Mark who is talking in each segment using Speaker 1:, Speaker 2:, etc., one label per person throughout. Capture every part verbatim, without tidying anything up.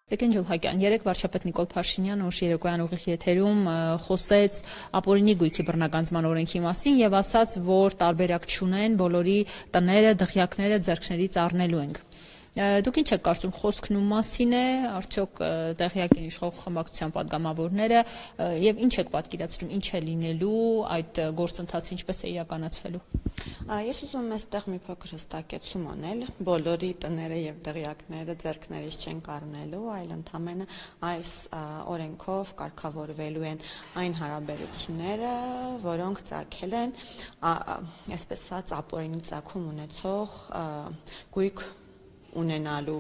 Speaker 1: Տիկին Ջուլհակյան, երեք վարչապետ Նիկոլ Փաշինյանը ուշ երեկոյան ուղիղ եթերում խոսեց ապօրինի գույքի բռնագանձման օրենքի մասին եւ ասաց, որ տարբերակ չունեն, բոլորի տները, դղյակները ձեռքներից առնելու ենք։ Դուք ինչ եք կարծում, խոսքն ում մասին է, արդյոք տեղյակ են իշխող խմբակցության падգամավորները եւ ինչ եք պատկերացնում, ինչ է լինելու այդ գործընթացը, ինչպես է իրականացվելու։
Speaker 2: Ես ուզում եմ այստեղ մի փոքր հստակեցում անել, բոլորի տները եւ դղյակները ձեռքներից չեն կառնելու, այլ ընդամենը այս օրենքով կարգավորվելու են այն հարաբերությունները, որոնք ծագել են, այսպես ասած, ապօրինի ծագում ունեցող գույք ունենալու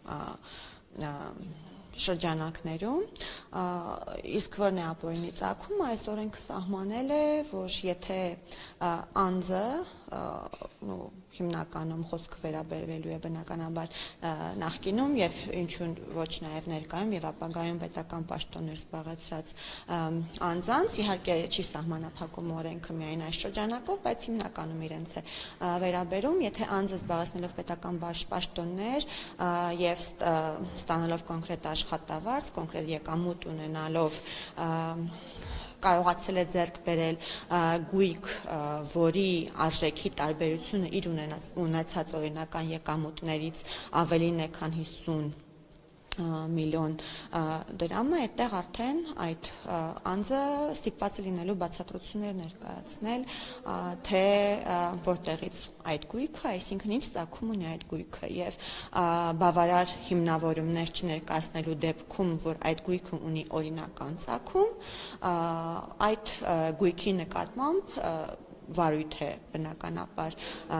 Speaker 2: շրջանակներում, իսկ որն է ապօրինի ծագումը, այս օրենքը սահմանել է, որ եթե անձը հիմնականում խոսքը վերաբերվելու է բնականաբար նախկինում եւ ինչու ոչ նաեւ ներկայում եւ ապագայում պետական պաշտոններ զբաղեցրած անձանց, իհարկե չի սահմանափակում օրենքը միայն այս շրջանակով, բայց հիմնականում իրենց է վերաբերում, եթե անձը զբաղեցնելով պետական պաշտոններ եւ ստանալով կոնկրետ աշխատավարձ, կոնկրետ եկամուտ ունենալով կարողացել է ձեռք բերել գույք, որի արժեքի տարբերությունը իր ունեցած օրինական եկամուտներից ավելին է, քան հիսուն միլիոն դրամը, այդտեղ արդեն այդ անձը ստիպված է լինելու բացատրություններ ներկայացնել, թե որտեղից այդ գույքը, այսինքն ինչ ծագում ունի այդ գույքը եւ բավարար հիմնավորումներ չներկայացնելու դեպքում, որ այդ գույքը ունի օրինական ծագում, այդ գույքի նկատմամբ վարույթ է բնականաբար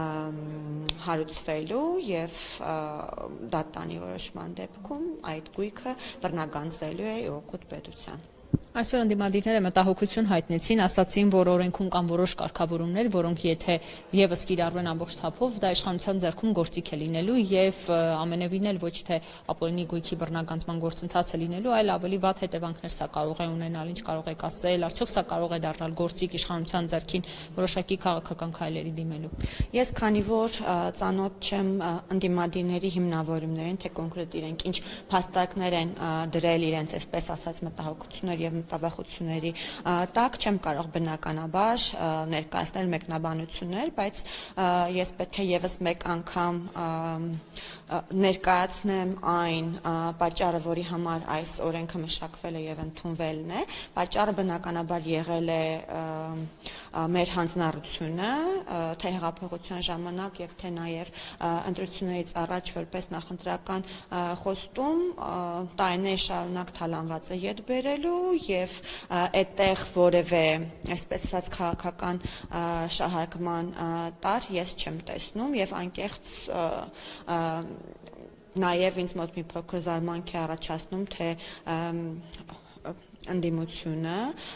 Speaker 2: հարուցվելու եւ դատանի որոշման դեպքում այդ գույքը բռնագանձվելու է օգուտ պետության։
Speaker 1: Այսօր ընդդիմադիրները մտահոգություն հայտնեցին, ասացին, որ օրենքում կան որոշ կարգավորումներ, որոնք եթե եւս կիրառվեն ամբողջ թափով, դա իշխանության ձեռքում գործիք է լինելու եւ ամենևին էլ ոչ թե ապօրինի գույքի բռնագանձման գործընթաց է լինելու, այլ ավելի վատ հետևանքներ սա կարող է ունենալ, ինչ կարող եք ասել, արդյոք սա կարող է դառնալ գործիք իշխանության ձեռքին որոշակի քաղաքական քայլերի դիմելու։
Speaker 2: Ես քանի որ ծանոթ չեմ ընդդիմադիրների հիմնավորումներին, թե կոնկրետ իրենք ինչ փաստարկներ են դրել իրենց այսպես ասած մտահոգություններ եւ մտավախությունների տակ չեմ կարող բնականաբար ներկայացնել մեկնաբանություններ, բայց ես պետք է եւս մեկ անգամ ներկայացնեմ այն պատճառը, որի համար այս օրենքը մշակվել է եւ ընդունվելն է։ Պատճառը բնականաբար եղել է մեր հանձնառությունը, թե հեղափոխության ժամանակ եւ թե նաեւ ընտրություններից առաջ որպես նախընտրական խոստում տարիներ շարունակ թալանված է յետ բերելու եւ այդտեղ որևէ այսպես ասած քաղաքական շահարկման տար ես չեմ տեսնում եւ անկեղծ նաեւ ինձ մոտ մի փոքր զարմանք է առաջացնում, թե ընդդիմությունը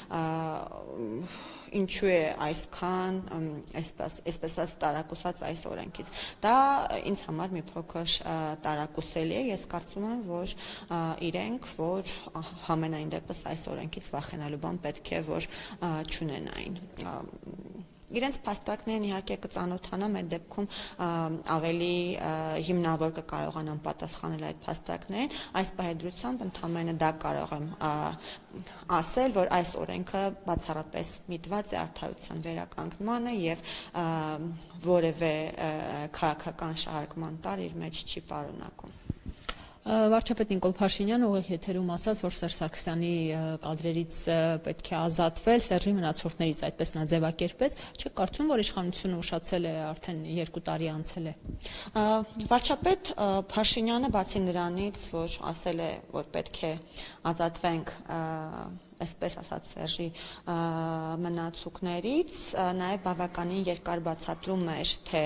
Speaker 2: ինչու է այսքան այսպես այսպես տարակուսած այս օրենքից։ Դա ինձ համար մի փոքր տարակուսելի է, ես կարծում եմ, որ իրենք, որ համենայն դեպս այս օրենքից վախենալու բան պետք է որ չունենային։ Իրենց փաստարկներն իհարկե կծանոթանամ, այդ դեպքում ավելի հիմնավոր կկարողանամ պատասխանել այդ փաստարկներին, այս պահեդրությամբ ընդամենը դա կարող եմ ասել, որ այս օրենքը բացառապես միտված է արդարության վերականգնմանը եւ որևէ քաղաքական շահարկման տար իր մեջ չի պարունակում։
Speaker 1: Վարչապետ Նիկոլ Փաշինյանը ուղիղ եթերում ասաց, որ Սերժ Սարգսյանի կադրերից պետք է ազատվել, Սերժի մնացորդներից այդպես նա ձևակերպեց, չեք կարծում, որ իշխանությունը ուշացել է, արդեն երկու տարի անցել է։
Speaker 2: Վարչապետ Փաշինյանը բացի նրանից, որ ասել է, որ պետք է ազատվենք այսպես ասած Սերժի մնացուկներից, նաև բավականին երկար բացատրում էր, թե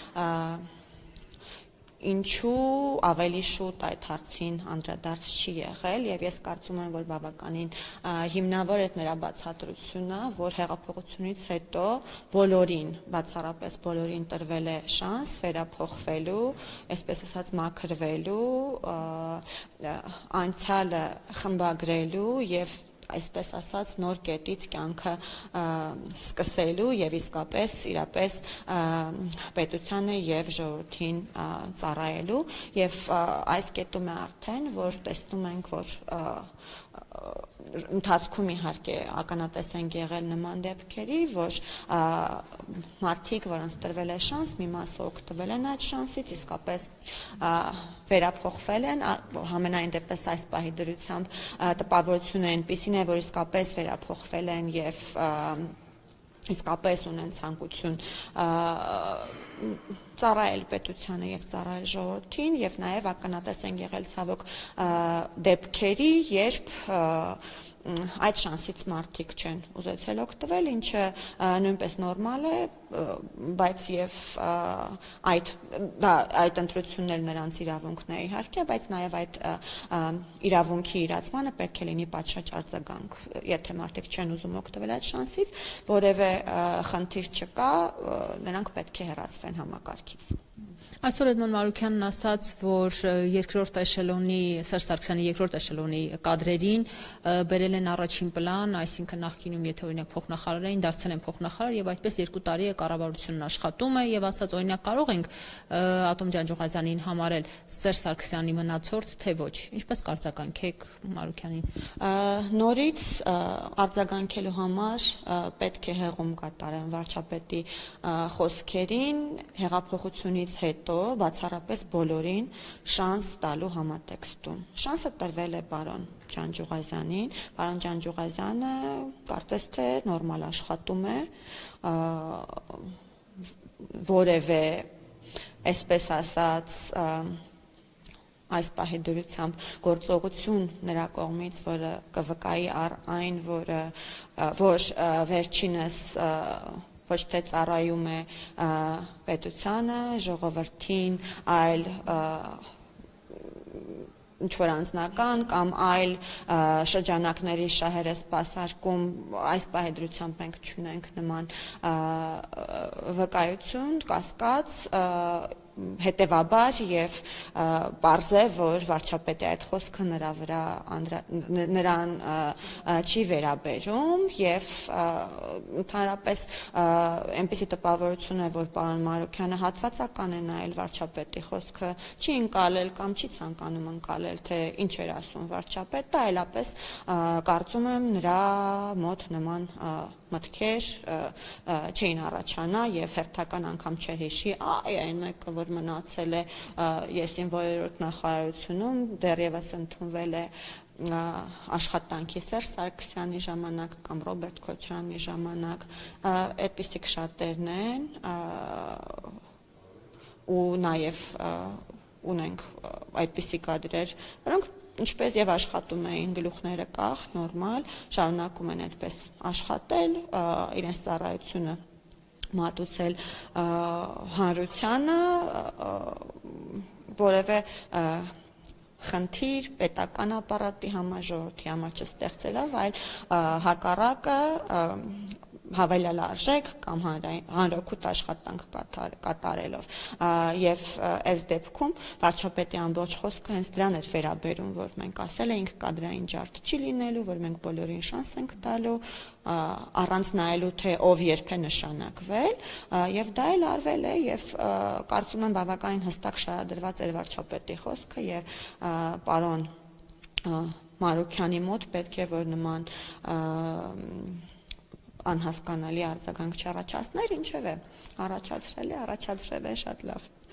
Speaker 2: ինչու ավելի շուտ այդ հարցին անդրադարձ չի եղել եւ ես կարծում եմ, որ բավականին հիմնավոր է նրա բացատրությունը, որ հեղափոխությունից հետո բոլորին, բացառապես բոլորին տրվել է շանս վերափոխվելու, այսպես ասած մաքրվելու, անցյալը խմբագրելու եւ այսպես ասած նոր կետից կյանքը սկսելու եւ իսկապես իրապես պետությանը եւ ժողովրդին ծառայելու եւ այս կետում է արդեն որ տեսնում ենք որ ընթացքում իհարկե ականատես են եղել նման դեպքերի, որ մարդիկ, որոնց տրվել է շանս, մի մասը օգտվել են այդ շանսից, իսկապես վերափոխվել են, համենայն դեպս այս պահի դրությամբ տպավորությունը այնպիսին է, որ իսկապես վերափոխվել են եւ իսկապես ունեն ցանկություն ծառայել պետությանը եւ ծառայել ժողովրդին եւ նաեւ ականատես են եղել ցավոք դեպքերի, երբ այդ շանսից մարդիկ չեն ուզեցել օգտվել, ինչը նույնպես նորմալ է, բայց եւ այդ այդ ընտրությունն էլ նրանց իրավունքն է իհարկե, բայց նաեւ այդ իրավունքի իրացմանը պետք է լինի պատշաճ արձագանք, եթե մարդիկ չեն ուզում օգտվել այդ շանսից, որևէ խնդիր չկա, նրանք պետք է հեռացվեն համակարգից։
Speaker 1: Այսօր Էդմոն Մարուքյանն ասաց, որ երկրորդ էշելոնի, Սերժ Սարգսյանի երկրորդ էշելոնի կադրերին բերել են առաջին պլան, այսինքն նախկինում եթե օրինակ փոխնախարար էին, դարձել են փոխնախարար եւ այդպես երկու տարի է կառավարությունն աշխատում է եւ ասաց օրինակ կարող ենք Ատոմ Ջանջուղազյանին համարել Սերժ Սարգսյանի մնացորդ, թե ոչ։ Ինչպես կարձագանքեք Մարուքյանին։
Speaker 2: Նորից արձագանքելու համար պետք է հեղում կատարեն վարչապետի խոսքերին, հեղափոխությունից հետո բացառապես բոլորին շանս տալու համատեքստում։ Շանսը տրվել է պարոն Ջանջուղազյանին, պարոն Ջանջուղազյանը կարծես թե նորմալ աշխատում է, որևէ, այսպես ասած, այս պահի դրությամբ գործողություն նրա կողմից, որը կվկայի առ այն, որը որ վերջինս ոչ թե ծառայում է պետությանը, ժողովրդին, այլ ինչ-որ անձնական կամ այլ շրջանակների շահերը սպասարկում, այս պահի դրությամբ մենք չունենք նման վկայություն, կասկած, հետևաբար եւ պարզ է, որ վարչապետի այդ խոսքը նրա վրա նրան չի վերաբերում եւ ընդհանրապես այնպիսի տպավորություն է, որ պարոն Մարուքյանը հատվածական է նայել վարչապետի խոսքը, չի ընկալել կամ չի ցանկանում ընկալել, թե ինչ էր ասում վարչապետը, այլապես կարծում եմ նրա մոտ նման մտքեր չէին առաջանա եւ հերթական անգամ չէր հիշի, այ այն մեկը, որ մնացել է եսին որերորդ նախարարությունում, դեռևս ընդունվել է աշխատանքի Սերժ Սարգսյանի ժամանակ կամ Ռոբերտ Քոչարյանի ժամանակ, այդպիսիք շատերն են ու նաեւ ունենք այդպիսի կադրեր, որոնք ինչպես եւ աշխատում էին գլուխները կախ, նորմալ, շարունակում են այդպես աշխատել, իրենց ծառայությունը մատուցել հանրությանը, որևէ խնդիր պետական ապարատի համար, ժողովրդի համար չստեղծելով, այլ հակառակը հավելյալ արժեք կամ հանրօգուտ աշխատանք կատարելով եւ այս դեպքում վարչապետի ամբողջ խոսքը հենց դրան էր վերաբերում, որ մենք ասել էինք կադրային ջարդ չի լինելու, որ մենք բոլորին շանս ենք տալու, առանց նայելու թե ով երբ է նշանակվել եւ դա էլ արվել է եւ կարծում եմ բավականին հստակ շարադրված էր վարչապետի խոսքը եւ պարոն Մարուքյանի մոտ պետք է որ նման անհասկանալի արձագանք չառաջացներ, ինչևէ, առաջացրել է, առաջացրել է շատ լավ։